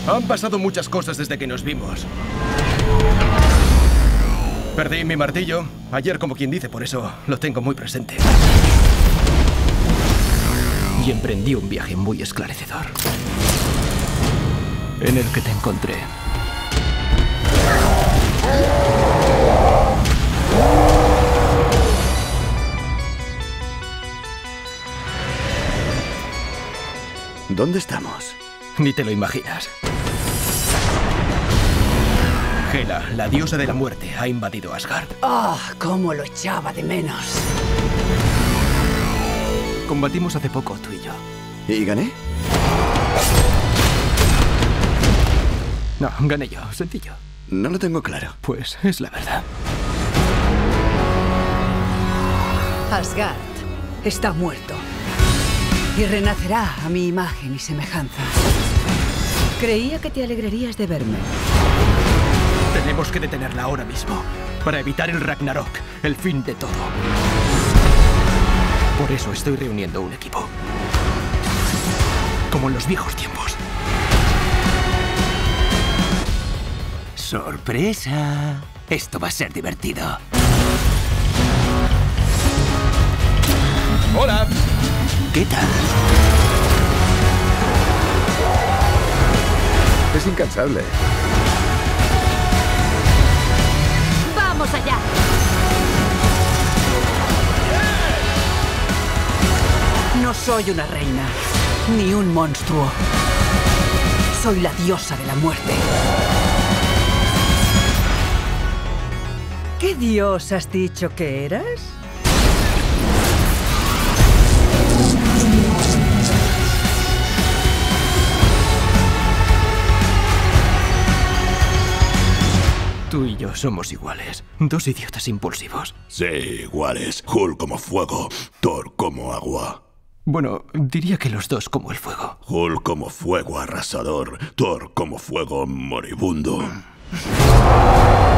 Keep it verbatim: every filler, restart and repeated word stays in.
Han pasado muchas cosas desde que nos vimos. Perdí mi martillo ayer, como quien dice, por eso lo tengo muy presente. Y emprendí un viaje muy esclarecedor, en el que te encontré. ¿Dónde estamos? Ni te lo imaginas. Hela, la diosa de la muerte, ha invadido Asgard. ¡Ah! Oh, cómo lo echaba de menos. Combatimos hace poco, tú y yo. ¿Y gané? No, gané yo, sencillo. No lo tengo claro. Pues es la verdad. Asgard está muerto y renacerá a mi imagen y semejanza. Creía que te alegrarías de verme. Tenemos que detenerla ahora mismo, para evitar el Ragnarok, el fin de todo. Por eso estoy reuniendo un equipo. Como en los viejos tiempos. ¡Sorpresa! Esto va a ser divertido. ¡Hola! ¿Qué tal? Es incansable. ¡Vamos allá! No soy una reina, ni un monstruo. Soy la diosa de la muerte. ¿Qué dios has dicho que eras? Tú y yo somos iguales. Dos idiotas impulsivos. Sí, iguales. Hulk como fuego, Thor como agua. Bueno, diría que los dos como el fuego. Hulk como fuego arrasador, Thor como fuego moribundo.